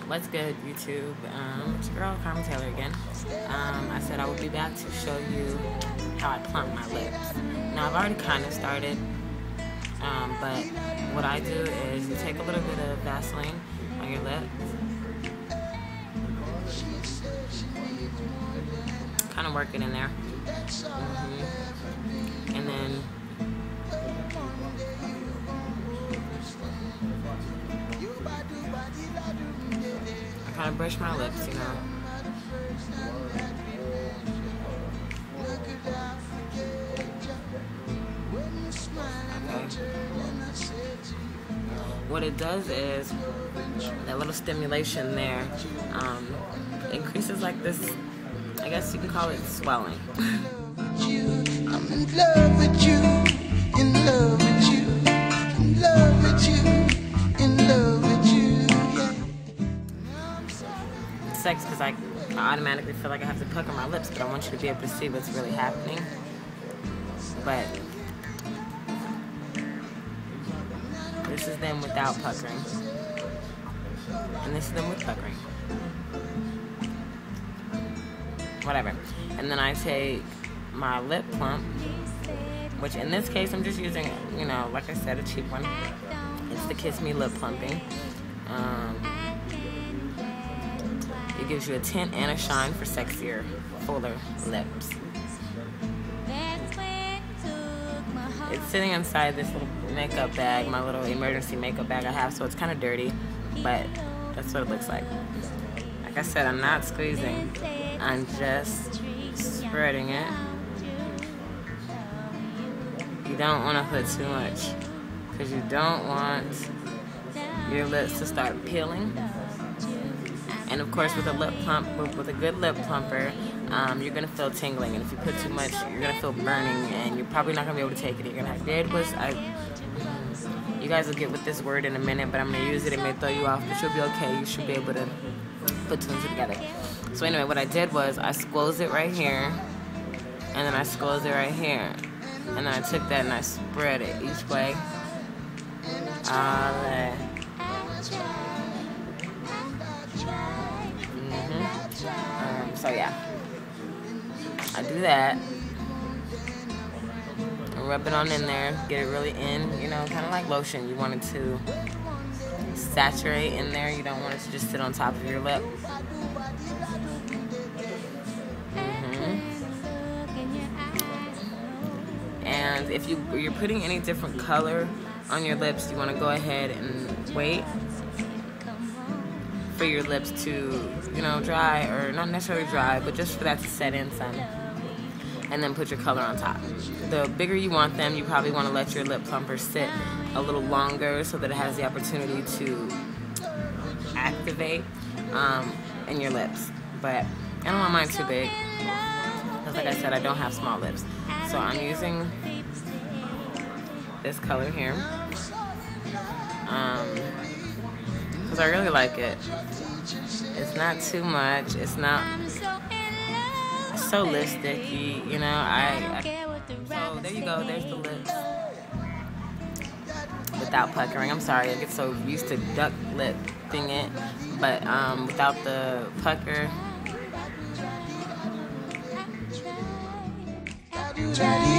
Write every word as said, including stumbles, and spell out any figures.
What's good, YouTube? Um, it's your girl, Carmen Taylor again. Um, I said I would be back to show you how I plump my lips. Now, I've already kind of started, um, but what I do is you take a little bit of Vaseline on your lips, kind of work it in there, mm-hmm. and then I kind of brush my lips, you know. Okay. What it does is that little stimulation there um, increases like this, I guess you can call it swelling. I'm in love with you, in love with you, in love with you, in love with you, yeah. It sucks because I, I automatically feel like I have to pucker my lips, but I want you to be able to see what's really happening. But this is them without puckering, and this is them with puckering. Whatever. And then I take my lip plump, which in this case I'm just using, you know, like I said, a cheap one. It's the Kiss Me Lip Plumping. Um, it gives you a tint and a shine for sexier, fuller lips. It's sitting inside this little makeup bag, my little emergency makeup bag I have, so it's kind of dirty, but that's what it looks like. Like I said, I'm not squeezing. I'm just spreading it. You don't want to put too much because you don't want your lips to start peeling. And of course, with a lip plump, with a good lip plumper, um, you're gonna feel tingling. And if you put too much, you're gonna feel burning, and you're probably not gonna be able to take it. You're gonna have beard was. I. You guys will get with this word in a minute, but I'm gonna use it. It may throw you off, but you'll be okay. You should be able to put two and two together. So anyway, what I did was I squoze it right here, and then I squoze it right here, and then I took that and I spread it each way. All right. Mm-hmm. Um, so yeah, I do that. I rub it on in there, get it really in, you know, kind of like lotion. You want it to saturate in there. You don't want it to just sit on top of your lip. And if you, you're putting any different color on your lips, you want to go ahead and wait for your lips to, you know, dry, or not necessarily dry, but just for that to set in some. And then put your color on top. The bigger you want them, you probably want to let your lip plumper sit a little longer so that it has the opportunity to activate um, in your lips. But I don't want mine too big, because like I said, I don't have small lips. So I'm using this color here, um, because I really like it. It's not too much. It's not so lipsticky, you know. I, I so there you go. There's the lips without puckering. I'm sorry, I get so used to duck lipping it, but um, without the pucker.